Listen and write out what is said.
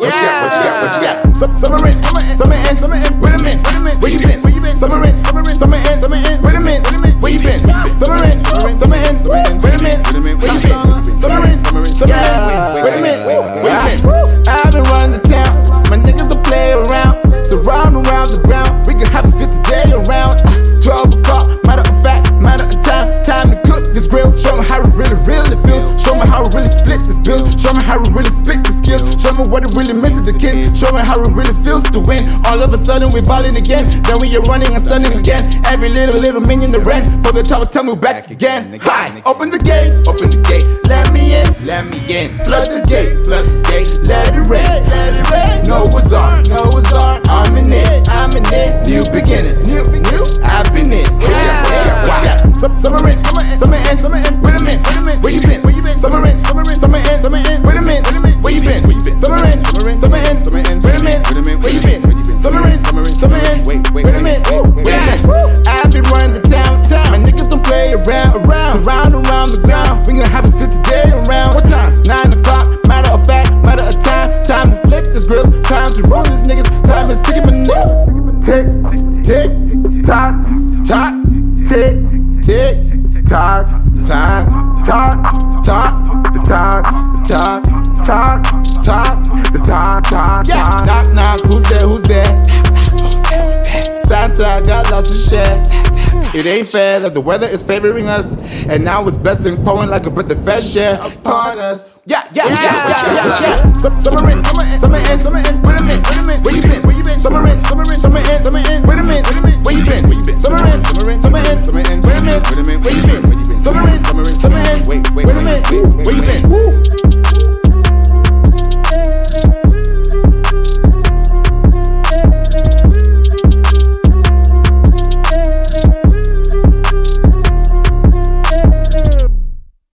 What you got? What you got? What you got? Summer in, summer in. Wait a minute. Where you been? Summer in, summer in. Wait a minute. Where you been? Summer in, summer in. Wait a minute. Where you been? Summer in, summer in. Wait a minute. Where you been? I've been running the town. My niggas don't play around. Surround around the ground. We can have a 50 day around. 12 o'clock. Matter of fact, matter of time. Time to cook this grill. Show me how it really feels. Show me how it really split this bill. Show me how it really split the skills. Show me what it really misses the kids. Show me how it really feels to win. All of a sudden we ballin' again. Then we are running and stunning again. Every little minion the rent. For the top, tell me back again. Hi, open the gates. Open the gates. Let me in. Let me in. Flood this gate. Flood this gate. Let it rain. Let it rain. Noah's Ark. Noah's Ark. I'm in it. I'm in it. New beginning. New. I've been in. Summer in. Wait a minute. Where you been? Summer in. Wait a minute. Where you been? Summer in. Wait a minute. Where you been? Summer in. Wait a minute. I've been running the town. My niggas don't play around. Around the ground. We gonna have a 50 day around. What time? 9 o'clock. Matter of fact, matter of time. Time to flip this grill. Time to roll these niggas. Time to stick my nigga. Tick, tock, tick, tock, tock. Yeah, knock, who's there? Santa got lots to share. It ain't fair that the weather is favoring us, and now it's blessings pouring like a breath of fresh air upon us. Yeah. Summer in. Wait a minute. Where you been? Summer in. Wait a minute. Where you been? Summer in. Wait a minute. Where you been? Summer in. Wait a minute. Where you been?